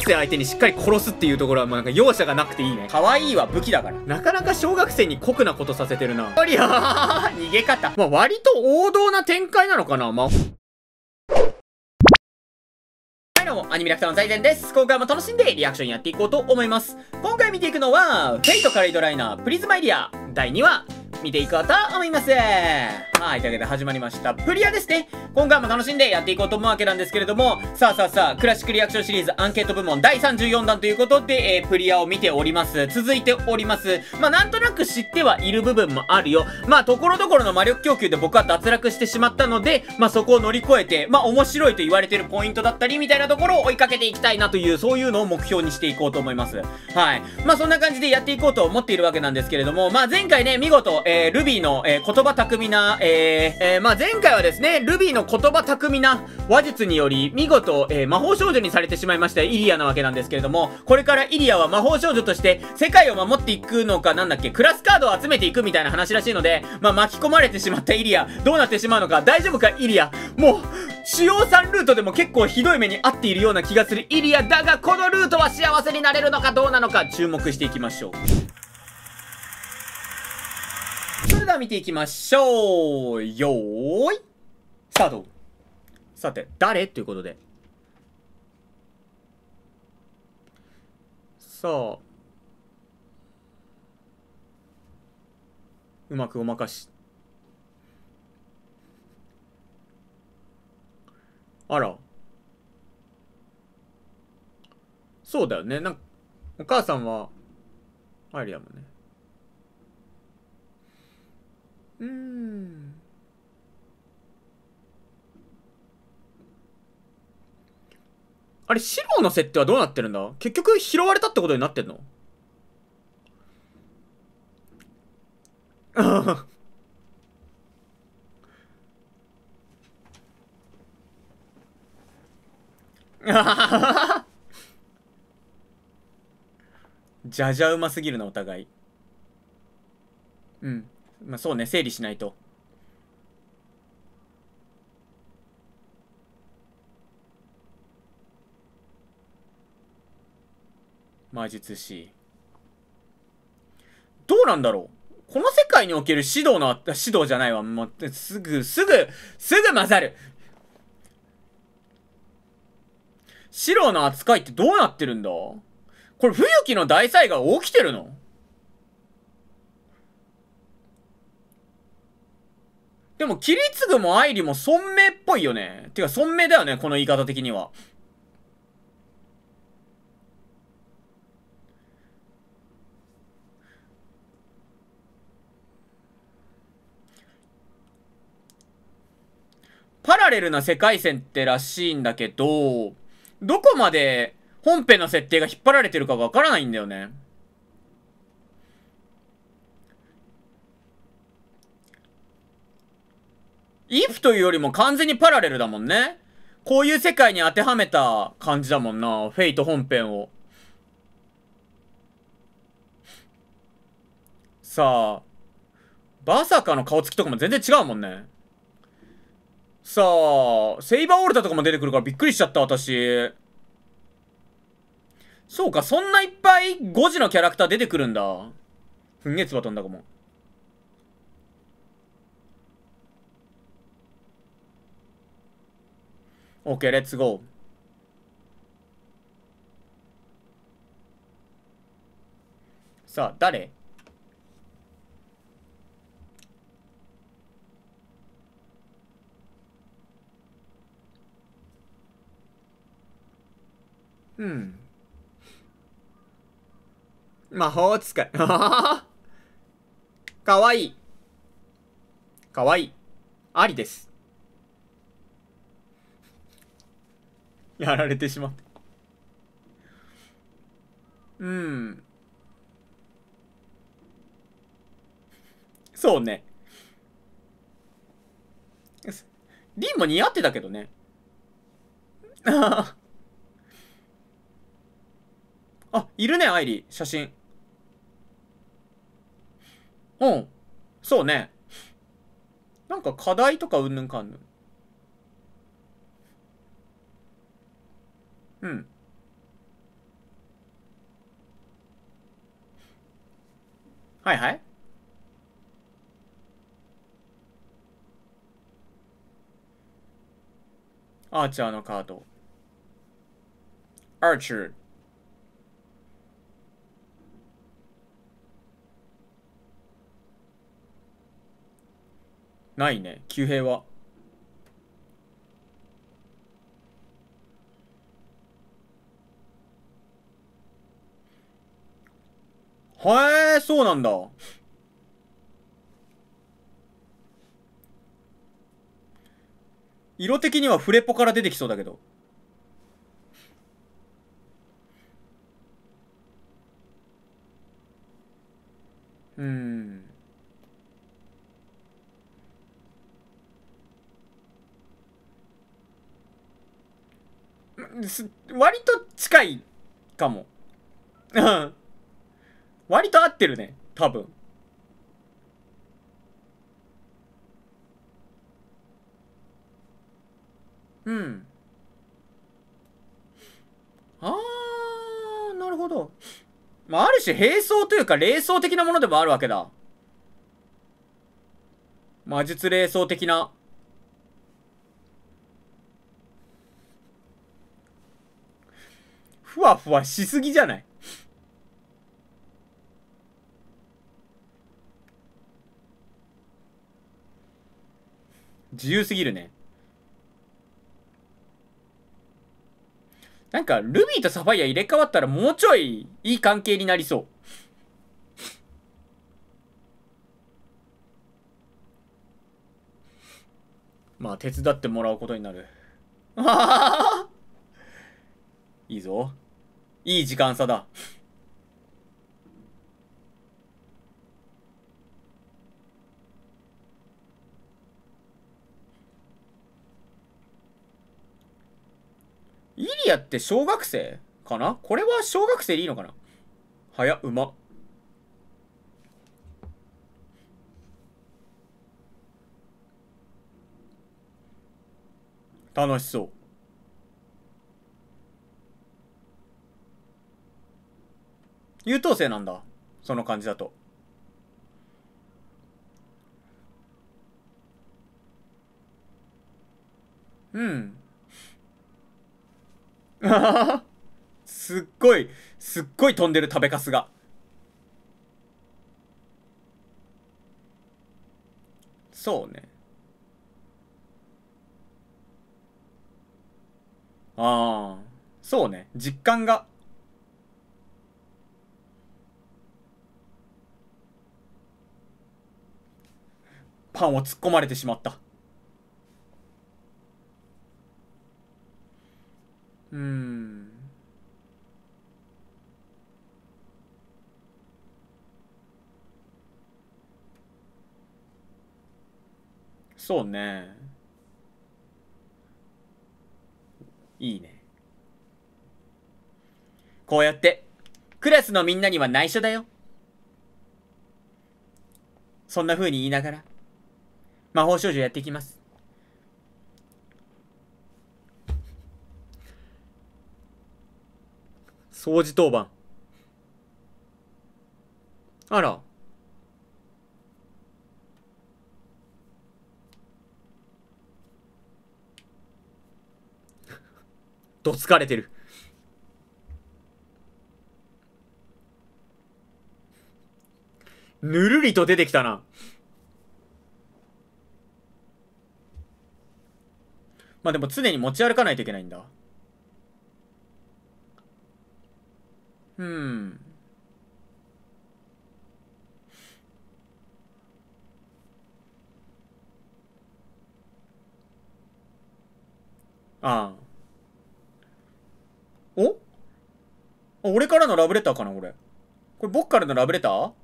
生相手にしっかり殺すっていうところはもうなんか容赦がなくていいね。可愛いは武器だから。なかなか小学生に酷なことさせてるな。いやー、逃げ方。まあ割と王道な展開なのかな。まあどうも、アニメラクターの財前です。今回も楽しんでリアクションやっていこうと思います。今回見ていくのは、フェイトカレイドライナープリズマエリア第2話、見ていこうと思います。はい、というわけで始まりました。プリアですね。今回も楽しんでやっていこうと思うわけなんですけれども、さあ、クラシックリアクションシリーズアンケート部門第34弾ということで、プリアを見ております。続いております。まあ、なんとなく知ってはいる部分もあるよ。まあ、ところどころの魔力供給で僕は脱落してしまったので、まあ、そこを乗り越えて、まあ、面白いと言われてるポイントだったり、みたいなところを追いかけていきたいなという、そういうのを目標にしていこうと思います。はい。まあ、そんな感じでやっていこうと思っているわけなんですけれども、まあ、前回ね、見事、ルビーの、言葉巧みな、まあ、前回はですね、ルビーの言葉巧みな話術により、見事、魔法少女にされてしまいましたイリアなわけなんですけれども、これからイリアは魔法少女として世界を守っていくのかなんだっけ、クラスカードを集めていくみたいな話らしいので、まあ、巻き込まれてしまったイリア、どうなってしまうのか、大丈夫かイリア。もう、主要3ルートでも結構ひどい目に遭っているような気がするイリアだが、このルートは幸せになれるのかどうなのか、注目していきましょう。それでは見ていきましょう。よーいスタート。さて、誰ということで。さあ。うまくごまかし。あら。そうだよね。なんか、お母さんは、アイリアもね。あれ、シローの設定はどうなってるんだ？結局拾われたってことになってんの？じゃじゃうますぎるな、お互い。うん。まあ、そうね、整理しないと。魔術師。どうなんだろう、この世界における指導の、指導じゃないわ。もう、すぐ混ざる。シロの扱いってどうなってるんだ？これ、冬木の大災害起きてるの？でも、キリツグもアイリも尊名っぽいよね。てか、尊名だよね、この言い方的には。パラレルな世界線ってらしいんだけど、どこまで本編の設定が引っ張られてるかがわからないんだよね。イフというよりも完全にパラレルだもんね。こういう世界に当てはめた感じだもんな。フェイト本編を。さあ、バーサーカーの顔つきとかも全然違うもんね。さあ、セイバーオルタとかも出てくるからびっくりしちゃった、私。そうか、そんないっぱい5時のキャラクター出てくるんだ。すんげえ唾飛んだかも。オッケー、レッツゴー。さあ、誰？うん。魔法使い。かわいい。かわいい。ありです。やられてしまった。うん。そうね。リンも似合ってたけどね。あ、いるね、アイリー。写真。うん。そうね。なんか課題とかうんぬんかんぬん。うん。 はいはい。アーチャーのカード。アーチャー。ないね。騎兵は。へえ、そうなんだ。色的にはフレポから出てきそうだけど。うーん。割と近いかも。うん。割と合ってるね。多分。うん。あー、なるほど。まあ、ある種並走というか霊装的なものでもあるわけだ。魔術霊装的な。ふわふわしすぎじゃない？自由すぎるね。なんか、ルビーとサファイア入れ替わったらもうちょいいい関係になりそう。まあ、手伝ってもらうことになる。いいぞ。いい時間差だ。イリアって小学生かな？これは小学生でいいのかな？早っ、うま。楽しそう。優等生なんだ。その感じだと。うん。すっごい、すっごい飛んでる食べかすが。そうね。ああ。そうね。実感が。パンを突っ込まれてしまった。うーん。そうね。いいね。こうやって、クラスのみんなには内緒だよ。そんな風に言いながら、魔法少女やっていきます。掃除当番。あら。どつかれてる。ぬるりと出てきたな。まあでも常に持ち歩かないといけないんだ。うん。ああ。お俺からのラブレターかなこれ。これ僕からのラブレター？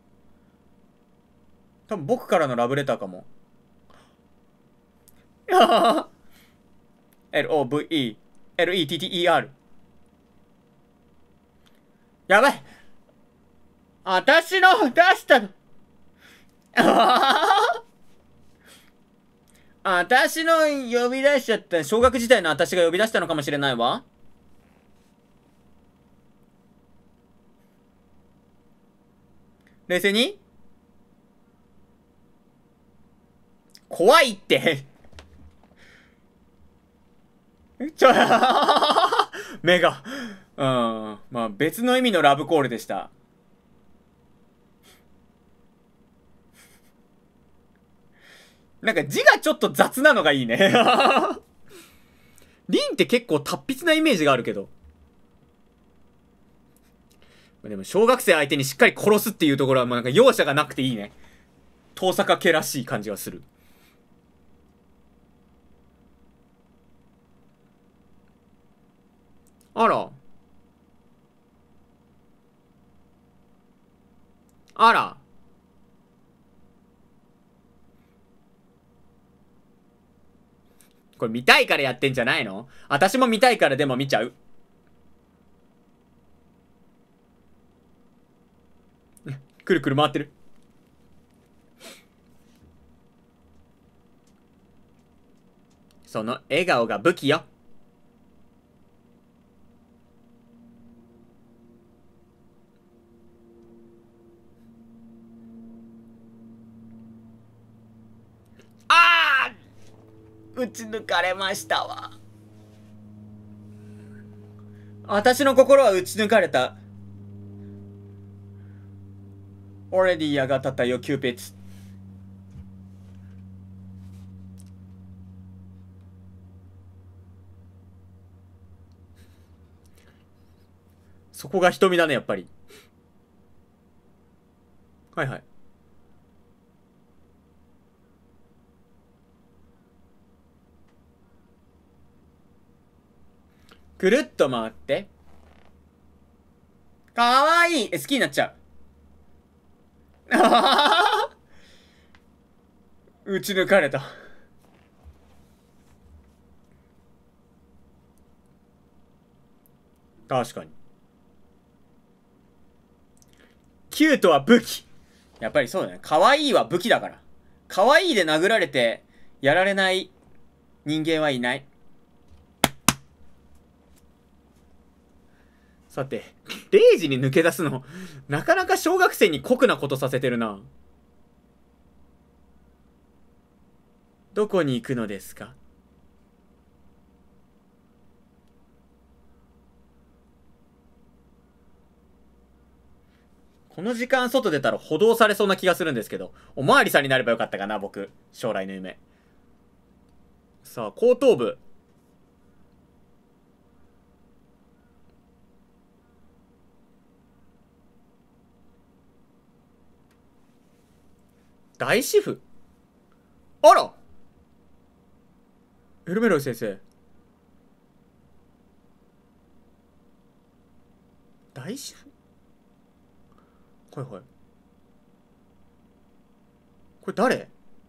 多分僕からのラブレターかも。LOVE LETTER。やばい。私の出したの。私の呼び出しちゃった。小学時代の私が呼び出したのかもしれないわ。 冷静に。怖いって。目が。うん。まあ別の意味のラブコールでした。なんか字がちょっと雑なのがいいね。リンって結構達筆なイメージがあるけど。でも小学生相手にしっかり殺すっていうところはもうなんか容赦がなくていいね。遠坂家らしい感じがする。あら。あら。これ見たいからやってんじゃないの？私も見たいからでも見ちゃう。くるくる回ってる。その笑顔が武器よ。あー、打ち抜かれましたわ。私の心は打ち抜かれた。オレディアが立ったよ、キューピッツ。そこが瞳だね、やっぱり。はいはい。くるっと回って。かわいい。好きになっちゃう。打ち抜かれた。確かに。キュートは武器。やっぱりそうだね。可愛いは武器だから。可愛いで殴られて、やられない人間はいない。さて、0時に抜け出すの、なかなか小学生に酷なことさせてるな。どこに行くのですか？この時間外出たら補導されそうな気がするんですけど、おまわりさんになればよかったかな、僕。将来の夢。さあ、後頭部。大師傅。あら、エルメロイ先生。大師傅。はいはい。これ誰？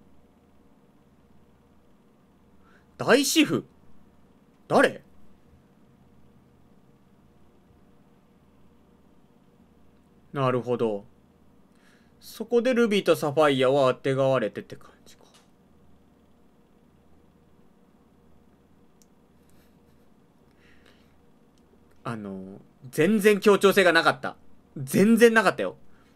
大師傅。誰？なるほど。そこでルビーとサファイアはあてがわれてって感じか。全然協調性がなかった。全然なかったよ。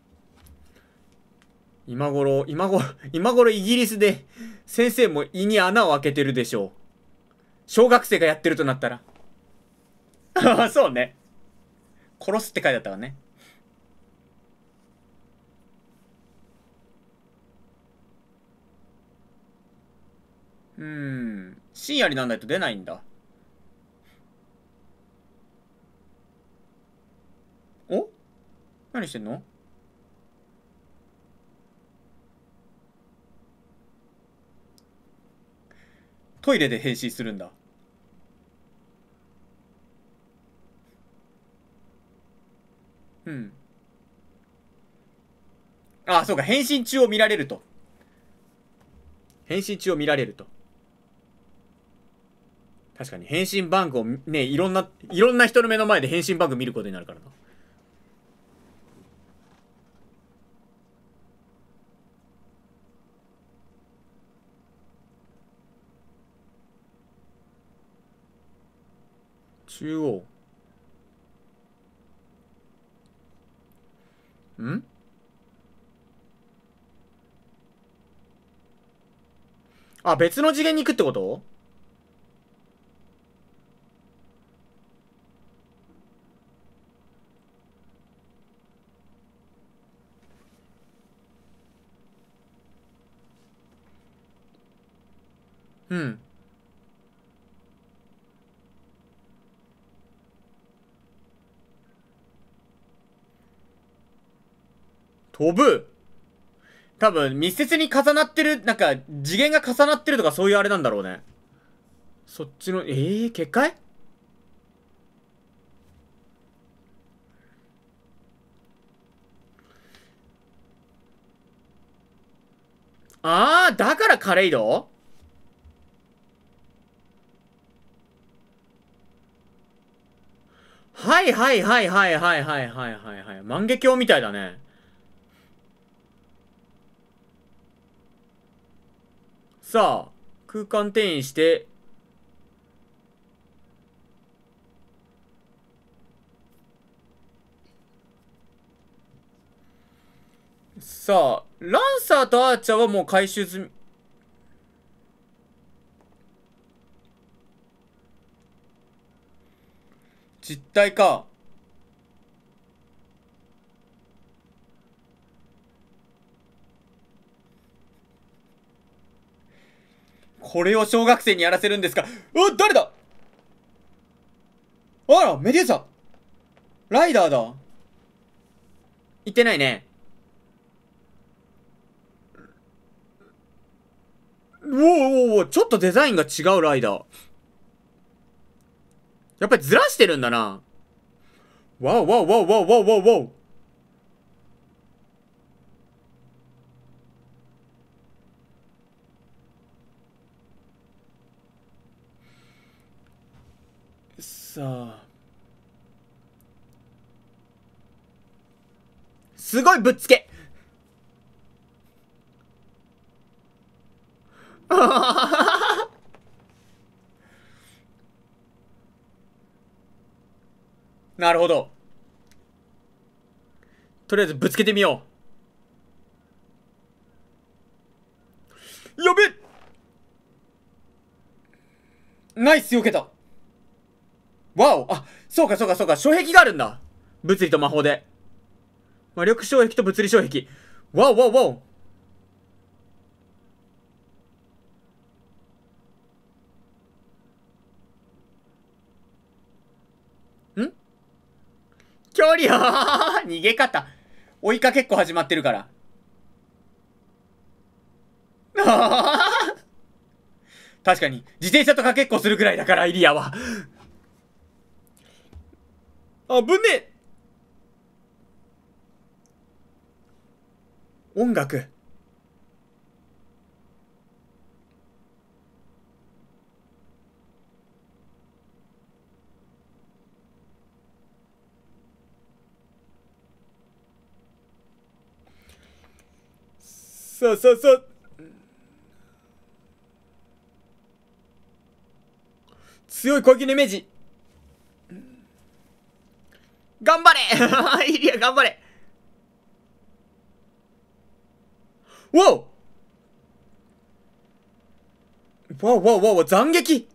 今頃イギリスで先生も胃に穴を開けてるでしょう。小学生がやってるとなったら。そうね。殺すって書いてあったからね。深夜になんないと出ないんだ。お？何してんの？トイレで変身するんだ。うん。ああ、そうか。変身中を見られると。変身中を見られると。確かに変身バンクをね、いろんな人の目の前で変身バンク見ることになるからな。中央。ん？ あ、別の次元に行くってこと？うん。飛ぶ。多分、密接に重なってる、なんか、次元が重なってるとかそういうあれなんだろうね。そっちの、結界？あー、だからカレイド？はいはいはいはいはいはいはいはいはい。万華鏡みたいだね。さあ、空間転移して、さあ、ランサーとアーチャーはもう回収済み。実体か。これを小学生にやらせるんですか？誰だ？あら、メデューサ。ライダーだ。言ってないね。おおお、ちょっとデザインが違うライダー。やっぱりずらしてるんだな。わおわおわおわおわおわおわお。さあ。すごいぶっつけ。なるほど。とりあえずぶつけてみよう。やべっ。ナイス避けた。わお。あ、そうかそうかそうか。障壁があるんだ。物理と魔法で。魔力障壁と物理障壁。わおわおわお。ん距離は逃げ方。追いかけっこ始まってるから。確かに、自転車とかけっこするぐらいだから、イリアは。あぶねえ。音楽。そうそうそう。強い攻撃のイメージ。頑張れイリア頑張れ。わおわおわおわお斬撃。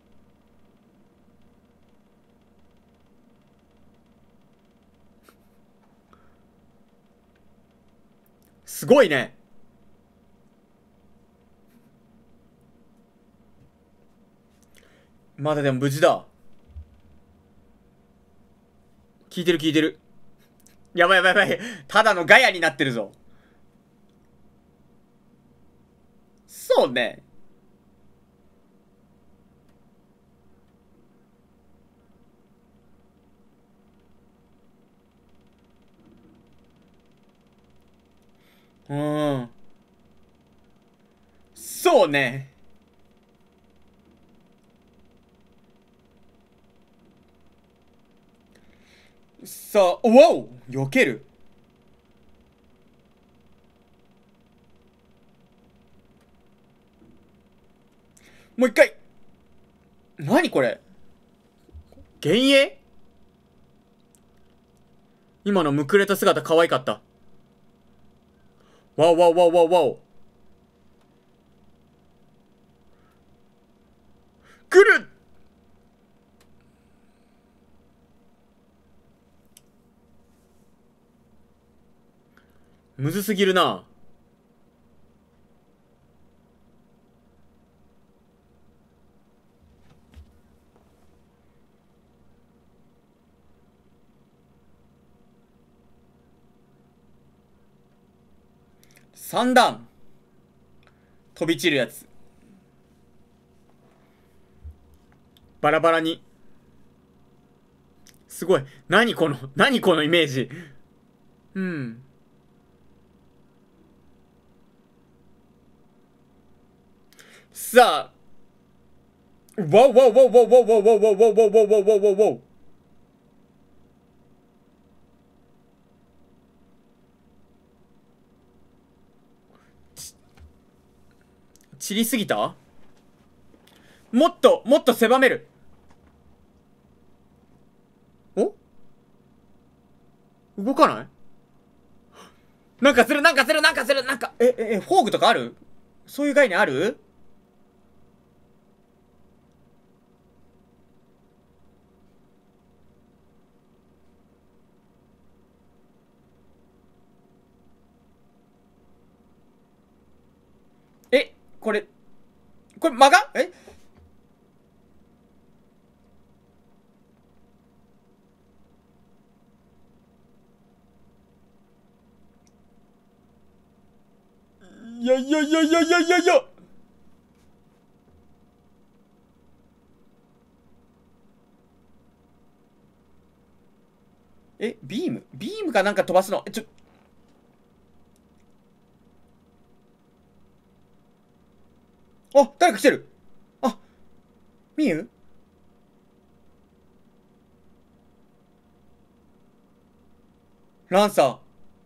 すごいね。まだでも無事だ。聞いてる聞いてる。やばいやばいやばい。ただのガヤになってるぞ。そうね。うーん。そうね。さあ、わお避ける。もう一回。何これ？幻影？今のむくれた姿可愛かった。わおわおわおわおわお。 むずすぎるな。3段。飛び散るやつ。バラバラに。すごい。何このイメージ。うん。さあ。わわわわわわわわわわわわわわ。散りすぎた？もっと狭める。お？動かない？なんかする。なんか、フォークとかある？そういう概念ある？これ間が？いやいやいやいやいやいやいや。ビームかなんか飛ばすの？あ、誰か来てる。あ、ミユ？ランサー。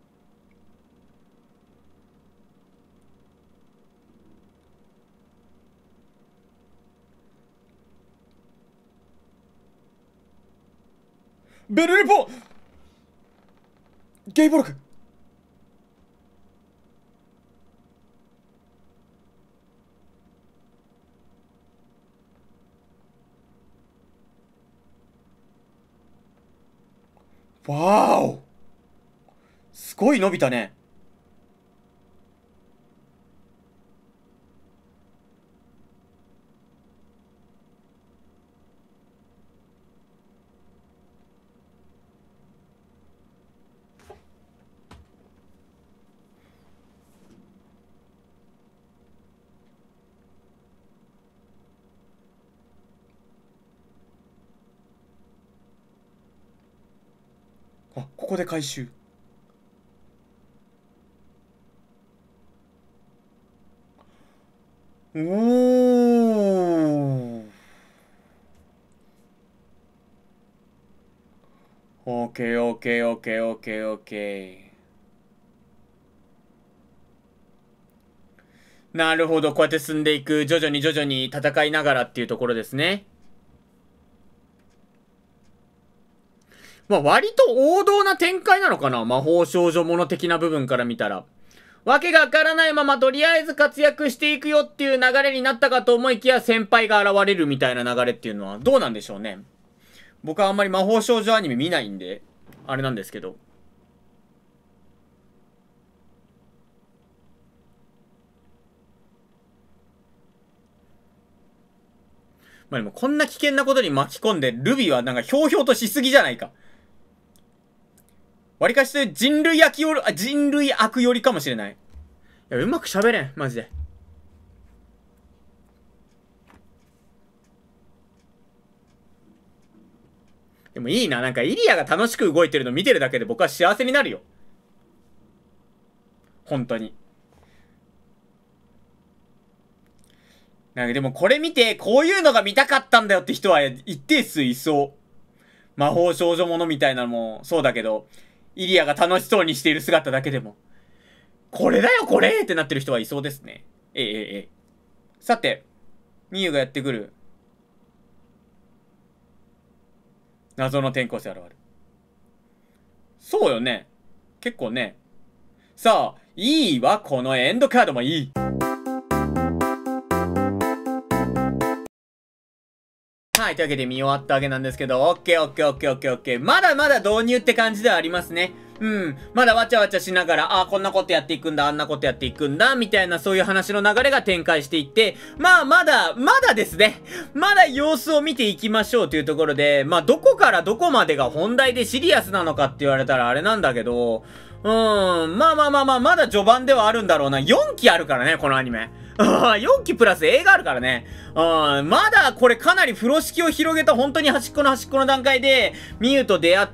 ベルレポン！ゲイボルク！わーお！すごい伸びたね。あ、ここで回収。おー。オーケーオーケーオーケーオーケーオーケー。なるほど、こうやって進んでいく、徐々に戦いながらっていうところですね。まあ割と王道な展開なのかな、魔法少女もの的な部分から見たら。わけがわからないままとりあえず活躍していくよっていう流れになったかと思いきや先輩が現れるみたいな流れっていうのはどうなんでしょうね。僕はあんまり魔法少女アニメ見ないんで、あれなんですけど。まあでもこんな危険なことに巻き込んでルビーはなんかひょうひょうとしすぎじゃないか。わりかし人類悪よりかもしれない。いや、うまく喋れん、マジで。でもいいな、なんかイリアが楽しく動いてるの見てるだけで僕は幸せになるよ。本当に。なんかでもこれ見て、こういうのが見たかったんだよって人は一定数いそう。魔法少女ものみたいなのもそうだけど、イリアが楽しそうにしている姿だけでも、これだよこれってなってる人はいそうですね。さて、ミユがやってくる。謎の転校生現る。そうよね。結構ね。さあ、いいわ、このエンドカードもいい。はい、というわけで見終わったわけなんですけど、オッケー。まだまだ導入って感じではありますね。 まだわちゃわちゃしながら、こんなことやっていくんだ、あんなことやっていくんだ、みたいなそういう話の流れが展開していって、まだですね。まだ様子を見ていきましょうというところで、どこからどこまでが本題でシリアスなのかって言われたらあれなんだけど、まだ序盤ではあるんだろうな。4期あるからね、このアニメ。4期プラス映画あるからね。まだこれかなり風呂敷を広げた本当に端っこの段階で、ミユと出会って、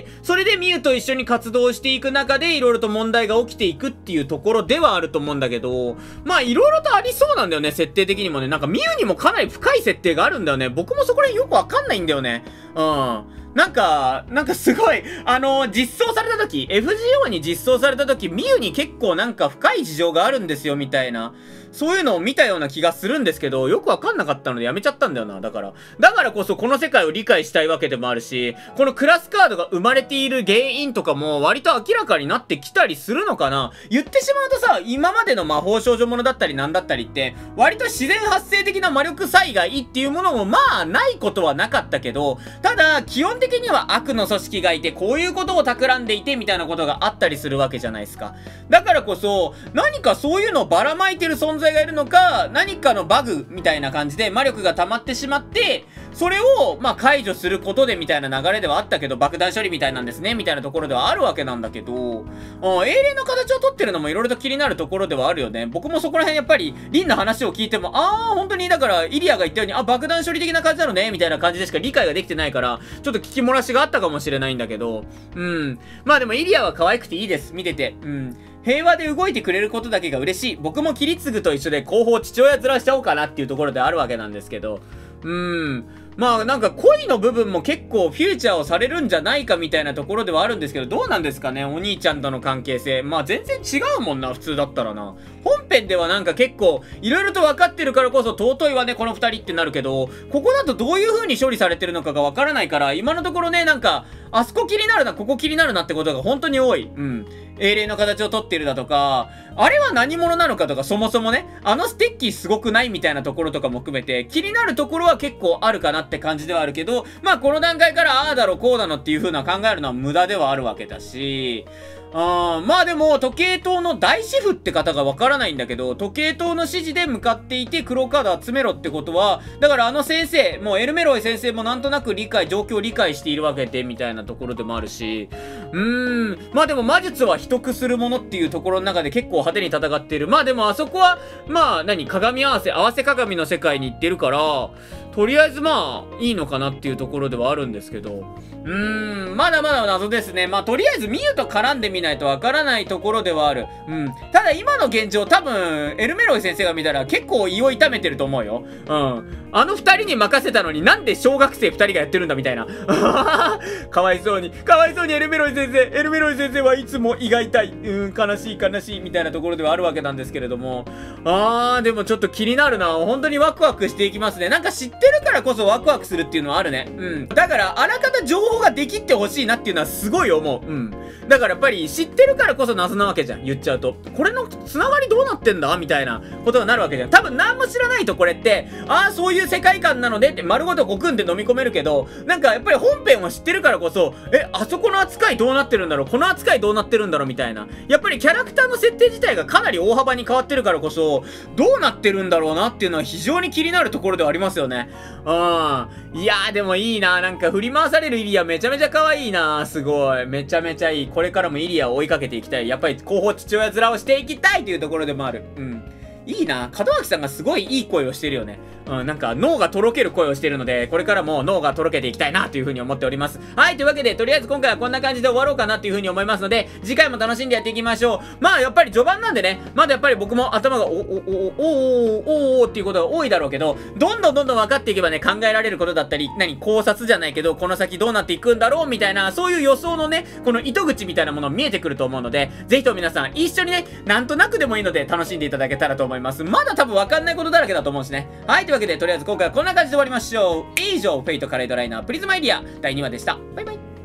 それでミユと一緒に活動していく中で、いろいろと問題が起きていくっていうところではあると思うんだけど、いろいろとありそうなんだよね、設定的にもね。なんかミユにもかなり深い設定があるんだよね。僕もそこら辺よくわかんないんだよね。なんかすごい、実装された時、FGO に実装された時、ミユに結構なんか深い事情があるんですよ、みたいな。そういうのを見たような気がするんですけど、よくわかんなかったのでやめちゃったんだよな、だから。だからこそこの世界を理解したいわけでもあるし、このクラスカードが生まれている原因とかも割と明らかになってきたりするのかな。言ってしまうとさ、今までの魔法少女ものだったりなんだったりって、割と自然発生的な魔力災害っていうものもないことはなかったけど、ただ、基本的には悪の組織がいて、こういうことを企んでいて、みたいなことがあったりするわけじゃないですか。だからこそ、何かそういうのをばらまいてる存在がいるのか、何かのバグみたいな感じで魔力が溜まってしまって、それを、解除することでみたいな流れではあったけど、爆弾処理みたいなんですね、みたいなところではあるわけなんだけど、英霊の形をとってるのもいろいろと気になるところではあるよね。僕もそこら辺やっぱり、リンの話を聞いても、本当にだから、イリアが言ったように、爆弾処理的な感じなのね、みたいな感じでしか理解ができてないから、ちょっと聞き漏らしがあったかもしれないんだけど、でもイリアは可愛くていいです、見てて。平和で動いてくれることだけが嬉しい。僕もキリツグと一緒で後方父親面しちゃおうかなっていうところであるわけなんですけど。なんか恋の部分も結構フューチャーをされるんじゃないかみたいなところではあるんですけど、どうなんですかね、お兄ちゃんとの関係性。全然違うもんな、普通だったらな。本編ではなんか結構、いろいろと分かってるからこそ尊いわね、この二人ってなるけど、ここだとどういう風に処理されてるのかが分からないから、今のところね、なんか、あそこ気になるな、ここ気になるなってことが本当に多い。英霊の形をとってるだとか、あれは何者なのかとか、そもそもね、ステッキすごくないみたいなところとかも含めて、気になるところは結構あるかなって感じではあるけど、この段階からああだろこうだのっていう風な考えるのは無駄ではあるわけだし、でも、時計塔の大師傅って方がわからないんだけど、時計塔の指示で向かっていて黒カード集めろってことは、だから先生、もうエルメロイ先生もなんとなく状況を理解しているわけで、みたいなところでもあるし、でも魔術は秘匿するものっていうところの中で結構派手に戦っている。でもあそこは、鏡合わせ鏡の世界に行ってるから、とりあえずいいのかなっていうところではあるんですけど、まだまだ謎ですね。とりあえずミユと絡んでみないとわからないところではある。ただ今の現状多分、エルメロイ先生が見たら結構胃を痛めてると思うよ。二人に任せたのになんで小学生二人がやってるんだみたいな。かわいそうにエルメロイ先生はいつも胃が痛い。悲しいみたいなところではあるわけなんですけれども。でもちょっと気になるな。本当にワクワクしていきますね。なんか知ってるからこそワクワクするっていうのはあるね。だから、あらかた情報ができってほしいなっていうのはすごい思う。だからやっぱり知ってるからこそ謎なわけじゃん。言っちゃうと。これのつながりどうなってんだみたいなことになるわけじゃん。多分何も知らないとこれって、そういう世界観なのでって丸ごとごくんで飲み込めるけど、なんかやっぱり本編を知ってるからこそ、あそこの扱いどうなってるんだろう、この扱いどうなってるんだろうみたいな。やっぱりキャラクターの設定自体がかなり大幅に変わってるからこそ、どうなってるんだろうなっていうのは非常に気になるところではありますよね。いやーでもいいな。なんか振り回されるイリアめちゃめちゃ可愛いな。すごい。めちゃめちゃいい。これからもイリアを追いかけていきたい。やっぱり後方父親面をしていきたいというところでもある。いいな。門脇さんがすごいいい声をしてるよね。なんか脳がとろける声をしてるので、これからも脳がとろけていきたいなというふうに思っております。はい、というわけで、とりあえず今回はこんな感じで終わろうかなというふうに思いますので、次回も楽しんでやっていきましょう。やっぱり序盤なんでね、まだやっぱり僕も頭がおーっていうことが多いだろうけど、どんどん分かっていけばね、考えられることだったり、考察じゃないけど、この先どうなっていくんだろうみたいな、そういう予想のね、この糸口みたいなもの見えてくると思うので、ぜひとも皆さん一緒にね、なんとなくでもいいので楽しんでいただけたらと思います。まだ多分分かんないことだらけだと思うしね。はい、というわけで、とりあえず今回はこんな感じで終わりましょう。以上、フェイトカレードライナープリズマエリア第2話でした。バイバイ。